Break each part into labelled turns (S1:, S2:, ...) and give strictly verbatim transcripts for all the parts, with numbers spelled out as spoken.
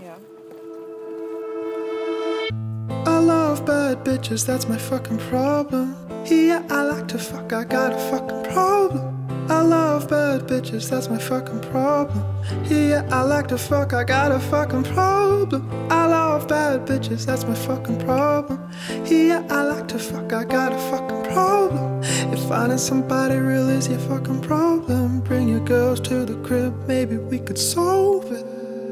S1: Yeah.
S2: I love bad bitches, that's my fucking problem. Yeah, I like to fuck, I got a fucking problem. I love bad bitches, that's my fucking problem. Yeah, I like to fuck, I got a fucking problem. I love bad bitches, that's my fucking problem. Yeah, I like to fuck, I got a fucking problem. If finding somebody real is your fucking problem, bring your girls to the crib, maybe we could solve it.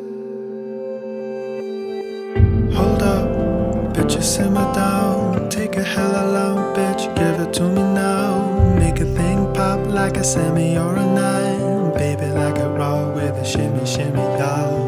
S2: Hold up, bitch, simmer down. Take a hella long, bitch, give it to me now. Make a thing pop like a semi or a nine. Baby, like a raw with a shimmy, shimmy, y'all.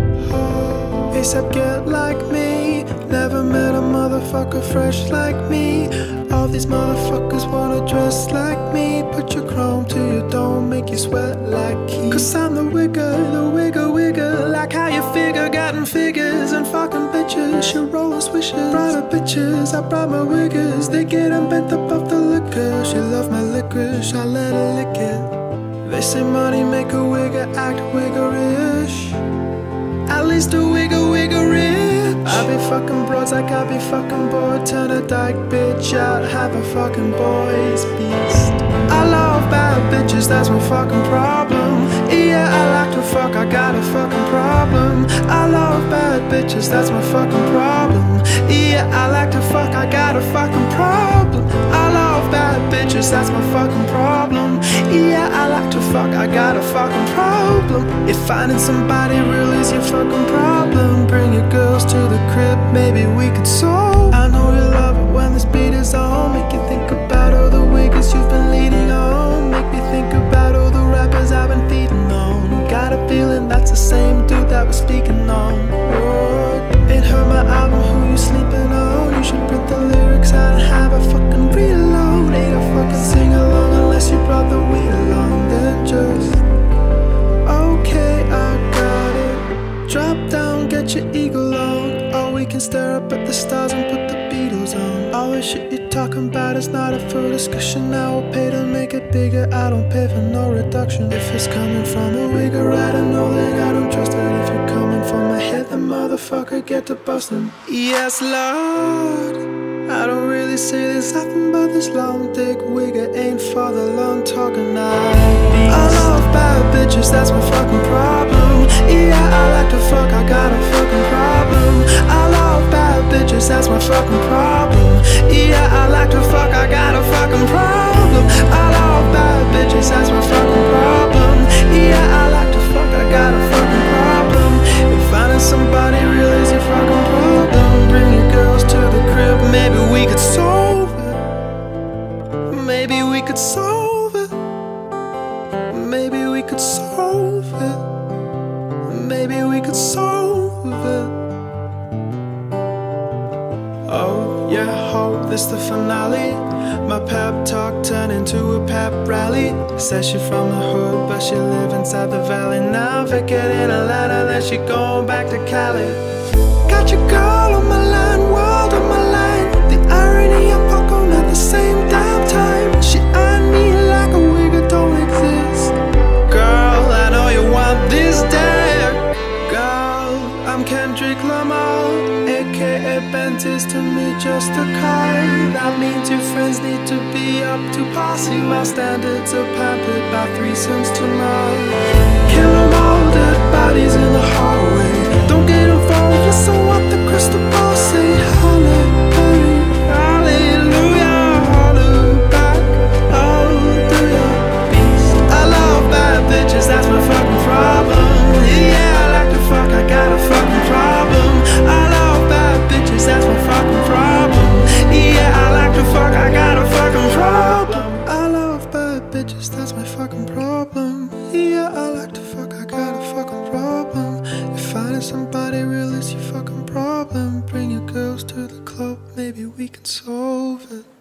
S2: ASAP, get like me. Never met a motherfucker fresh like me. All these motherfuckers wanna dress like me. Put your chrome to your dome, make you sweat like Keith. Cause I'm the wigger, the wigger, wigger. Like how you figure, gotten figures and fucking bitches. She rolls swishes, brought her bitches. I brought my wiggers, they get them bent up off the liquor. She love my licorice, I let her lick it. They say money make a wigger act wiggerish. At least a wigger, wigger rich. I be fucking broads like I be fucking bored. Turn a dyke bitch out, have a fucking boys beast. I love bad bitches, that's my fucking problem. Yeah, I like to fuck, I got a fucking problem. I love bad bitches, that's my fucking problem. Yeah, I like to fuck, I got a fucking problem. I love bad bitches, that's my fucking problem. Yeah, I like to fuck, I got a fucking problem. If finding somebody real is your fucking problem, bring your girls to the crib, maybe we could solve. I know you love it when this beat is on. Make you think about all the wiggers you've been leading on. Make me think about all the rappers I've been feeding on. Got a feeling that's the same dude that was speaking on. Oh, ain't heard my album, who you sleeping on? You should print the lyrics out and have a fucking read along. Ain't a fucking sing along unless you brought the weed along. Then just okay, I got it. Drop down, get your eagle on. Or we can stare up at the stars and put the Beatles on. All the shit you're talking about is not up for discussion. I will pay to make it bigger, I don't pay for no reduction. If it's coming from a wigger, I don't know that I don't trust it. If you're coming from my head, then motherfucker, get to bustin'. Yes, Lord, I don't really say there's nothing but this long dick wigger ain't for the long talking now. I love bad bitches, that's my fucking problem. Yeah, I like to fuck, I got a fucking problem. I love bad bitches, that's my fucking problem. Yeah, I like to fuck, I got a fucking problem. I love bad bitches, that's my fucking problem. Yeah, I like to fuck, I got a fucking problem. If finding somebody real is your fucking problem, bring your girls to the crib, maybe we could solve it. Maybe we could solve it. Maybe we could solve it. Maybe we could solve it. Oh yeah, ho, this the finale. My pep talk turned into a pep rally. Says she from the hood, but she live inside the valley now. Vacant in Atlanta, then she going back to Cali. Got your girl on my line, world on my line. The irony, I'm fucking at the same damn time. She eyeing me like a wigger don't exist. Girl, I know you want this dare. Girl, I'm Kendrick Lamar, aka Bentis, to me just a card. That means your friends need to be up to posse. My standards are pampered by threesomes tonight. Kill 'em all, dead bodies in the hallway. Don't get involved, listen what the crystal ball say. Hallelujah, hallelujah, hallelujah, back, hallelujah. I love bad bitches, that's my fucking problem. Yeah, I like to fuck, I got a fucking problem. I love bad bitches, that's my fucking problem. Yeah, I like to fuck, I got a fucking problem. I love bad bitches, that's my fucking problem. Yeah, I like to fuck, I got a fucking problem. If finding somebody real is your fucking problem, bring your girls to the club, maybe we can solve it.